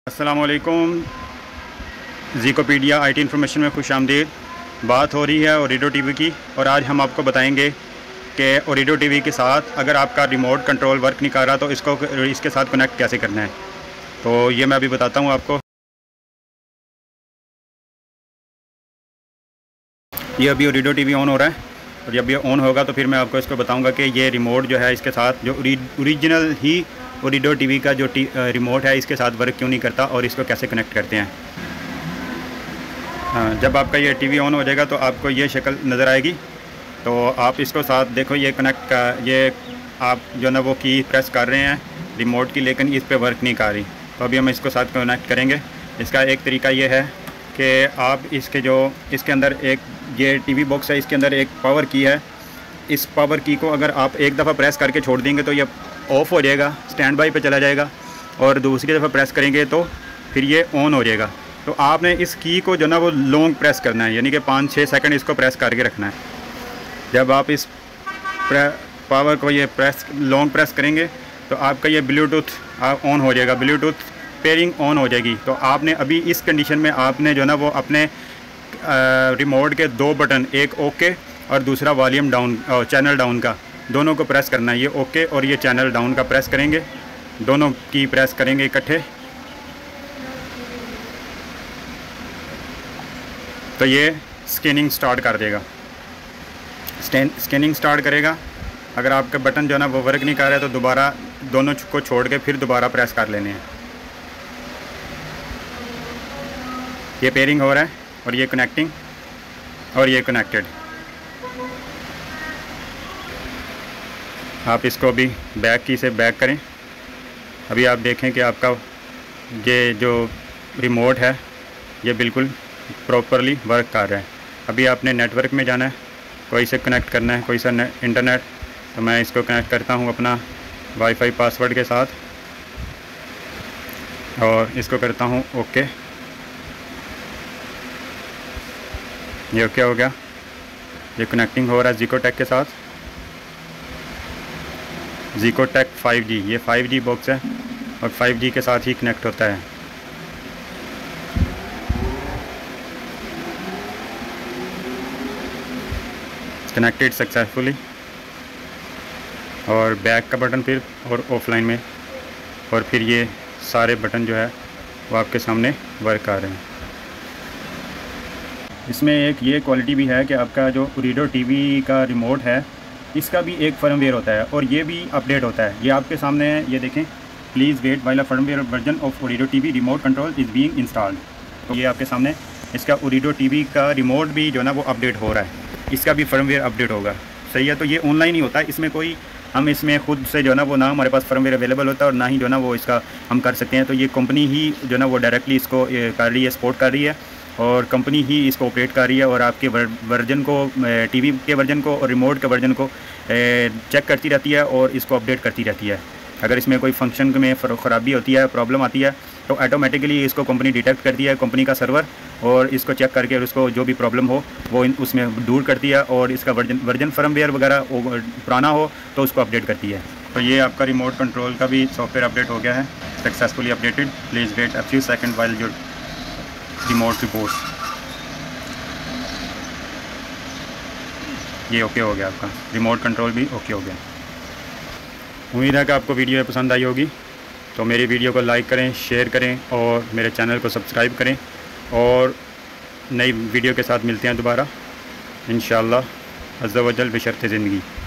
अस्सलामुअलैकुम। ज़ीकोपीडिया IT information में खुशामदीद। बात हो रही है ओरिडो टीवी की और आज हम आपको बताएंगे कि ओरिडो टीवी के साथ अगर आपका रिमोट कंट्रोल वर्क नहीं कर रहा तो इसके साथ कनेक्ट कैसे करना है। तो ये मैं अभी बताता हूँ आपको। ये अभी ओरिडो टीवी ऑन हो रहा है और जब ये ऑन होगा तो फिर मैं आपको इसको बताऊँगा कि ये रिमोट जो है इसके साथ जो ओरिजिनल ही ओरिडो टीवी का जो रिमोट है इसके साथ वर्क क्यों नहीं करता और इसको कैसे कनेक्ट करते हैं। जब आपका ये टीवी ऑन हो जाएगा तो आपको ये शक्ल नज़र आएगी। तो आप इसको साथ देखो, ये कनेक्ट का ये आप जो ना वो की प्रेस कर रहे हैं रिमोट की, लेकिन इस पे वर्क नहीं कर रही। तो अभी हम इसको साथ कनेक्ट करेंगे। इसका एक तरीका ये है कि आप इसके अंदर एक ये टीवी बॉक्स है, इसके अंदर एक पावर की है। इस पावर की को अगर आप एक दफ़ा प्रेस करके छोड़ देंगे तो ये ऑफ़ हो जाएगा, स्टैंड बाई पे चला जाएगा, और दूसरी दफ़ा प्रेस करेंगे तो फिर ये ऑन हो जाएगा। तो आपने इस की को जो ना वो लॉन्ग प्रेस करना है, यानी कि 5-6 सेकंड इसको प्रेस करके रखना है। जब आप इस पावर को ये लॉन्ग प्रेस करेंगे तो आपका ये ब्लूटूथ ऑन हो जाएगा, ब्लूटूथ पेयरिंग ऑन हो जाएगी। तो आपने अभी इस कंडीशन में आपने जो ना वो अपने रिमोट के 2 बटन, एक ओके और दूसरा वॉल्यूम डाउन और चैनल डाउन का, दोनों को प्रेस करना है। ये ओके और ये चैनल डाउन का प्रेस करेंगे, दोनों की प्रेस करेंगे इकट्ठे। तो ये स्कैनिंग स्टार्ट कर देगा, स्कैनिंग स्टार्ट करेगा। अगर आपके बटन जो है ना वो वर्क नहीं कर रहा है तो दोबारा दोनों को छोड़ के फिर दोबारा प्रेस कर लेने हैं। ये पेयरिंग हो रहा है और ये कनेक्टिंग और ये कनेक्टेड। आप इसको अभी बैक की से बैक करें। अभी आप देखें कि आपका ये जो रिमोट है ये बिल्कुल प्रॉपरली वर्क कर रहा है। अभी आपने नेटवर्क में जाना है, कोई से कनेक्ट करना है, कोई सा इंटरनेट। तो मैं इसको कनेक्ट करता हूँ अपना वाईफाई पासवर्ड के साथ और इसको करता हूँ ओके। ये ओके हो गया। ये कनेक्टिंग हो रहा है ज़ीकोटेक के साथ, ज़ीकोटेक 5G। ये 5G बॉक्स है और 5G के साथ ही कनेक्ट होता है। Connected successfully. और बैक का बटन फिर और ऑफलाइन में, और फिर ये सारे बटन जो है वो आपके सामने वर्क कर रहे हैं। इसमें एक ये क्वालिटी भी है कि आपका जो ओरिडो टीवी का रिमोट है इसका भी एक फर्मवेयर होता है और ये भी अपडेट होता है। ये आपके सामने है, ये देखें। Please wait while a firmware version of orido TV remote control is being installed. तो ये आपके सामने इसका ओरिडो टीवी का रिमोट भी जो ना वो अपडेट हो रहा है, इसका भी फर्मवेयर अपडेट होगा। सही है। तो ये ऑनलाइन ही होता है, इसमें कोई हम इसमें खुद से जो ना वो ना हमारे पास फर्मवेयर अवेलेबल होता है और ना ही जो ना वो इसका हम कर सकते हैं। तो ये कंपनी ही जो ना वो डायरेक्टली इसको कर रही है, सपोर्ट कर रही है और कंपनी ही इसको ऑपरेट कर रही है और आपके वर्जन को, टीवी के वर्जन को और रिमोट के वर्जन को चेक करती रहती है और इसको अपडेट करती रहती है। अगर इसमें कोई फंक्शन में ख़राबी होती है, प्रॉब्लम आती है तो ऑटोमेटिकली इसको कंपनी डिटेक्ट करती है, कंपनी का सर्वर, और इसको चेक करके और उसको जो भी प्रॉब्लम हो वो उसमें दूर करती है और इसका वर्जन फर्मवेयर वगैरह पुराना हो तो उसको अपडेट करती है। तो ये आपका रिमोट कंट्रोल का भी सॉफ्टवेयर अपडेट हो गया है, successfully updated. Please wait a few second while your remote reports. ये ओके हो गया, आपका रिमोट कंट्रोल भी ओके हो गया। उम्मीद है कि आपको वीडियो पसंद आई होगी। तो मेरी वीडियो को लाइक करें, शेयर करें और मेरे चैनल को सब्सक्राइब करें और नई वीडियो के साथ मिलते हैं दोबारा इंशाअल्लाह अज़्ज़ा वजल बशर्ते ज़िंदगी।